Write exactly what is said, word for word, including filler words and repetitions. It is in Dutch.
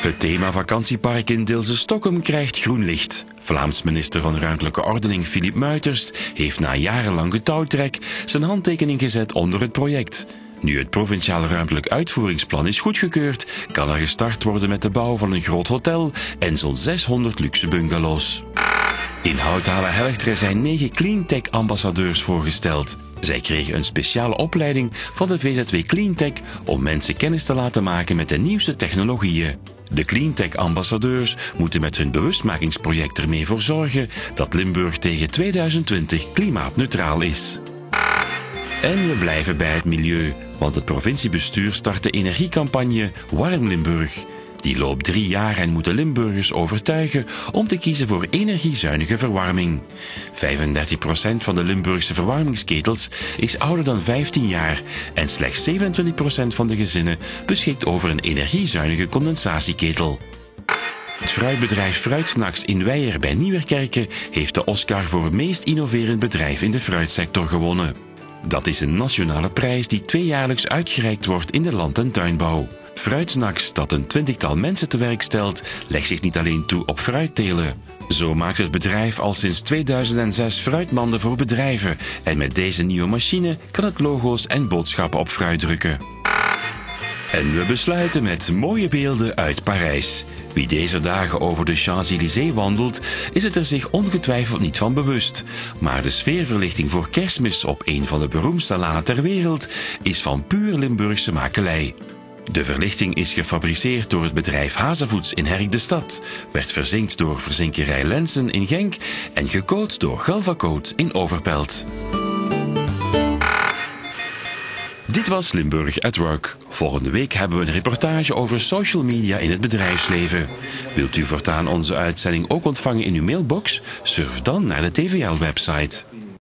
Het thema vakantiepark in Dilsen-Stockholm krijgt groen licht. Vlaams minister van Ruimtelijke Ordening Philippe Muiters heeft na jarenlang getouwtrek zijn handtekening gezet onder het project. Nu het provinciaal ruimtelijk uitvoeringsplan is goedgekeurd, kan er gestart worden met de bouw van een groot hotel en zo'n zeshonderd luxe bungalows. In Houthalen-Helchteren zijn negen Cleantech-ambassadeurs voorgesteld. Zij kregen een speciale opleiding van de V Z W Cleantech om mensen kennis te laten maken met de nieuwste technologieën. De Cleantech-ambassadeurs moeten met hun bewustmakingsproject ermee voor zorgen dat Limburg tegen tweeduizend twintig klimaatneutraal is. En we blijven bij het milieu, want het provinciebestuur start de energiecampagne Warm Limburg. Die loopt drie jaar en moet de Limburgers overtuigen om te kiezen voor energiezuinige verwarming. vijfendertig procent van de Limburgse verwarmingsketels is ouder dan vijftien jaar en slechts zevenentwintig procent van de gezinnen beschikt over een energiezuinige condensatieketel. Het fruitbedrijf Fruitsnacks in Weijer bij Nieuwerkerke heeft de Oscar voor meest innoverend bedrijf in de fruitsector gewonnen. Dat is een nationale prijs die tweejaarlijks uitgereikt wordt in de land- en tuinbouw. Fruitsnacks, dat een twintigtal mensen te werk stelt, legt zich niet alleen toe op fruittelen. Zo maakt het bedrijf al sinds tweeduizend zes fruitmanden voor bedrijven en met deze nieuwe machine kan het logo's en boodschappen op fruit drukken. En we besluiten met mooie beelden uit Parijs. Wie deze dagen over de Champs-Élysées wandelt, is het er zich ongetwijfeld niet van bewust. Maar de sfeerverlichting voor Kerstmis op een van de beroemdste lanen ter wereld is van puur Limburgse makelij. De verlichting is gefabriceerd door het bedrijf Hazevoets in Herk de Stad, werd verzinkt door verzinkerij Lensen in Genk en gecoat door Galvacoat in Overpelt. Dit was Limburg at Work. Volgende week hebben we een reportage over social media in het bedrijfsleven. Wilt u voortaan onze uitzending ook ontvangen in uw mailbox? Surf dan naar de T V L-website.